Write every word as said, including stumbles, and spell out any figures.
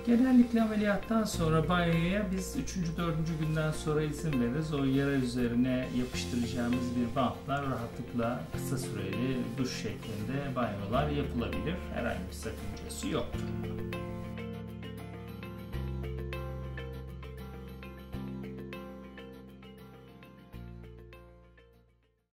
Genellikle ameliyattan sonra banyoya biz üçüncü dördüncü günden sonra izin veririz. O yara üzerine yapıştıracağımız bir bantla rahatlıkla kısa süreli duş şeklinde banyolar yapılabilir. Herhangi bir sakıncası yoktur.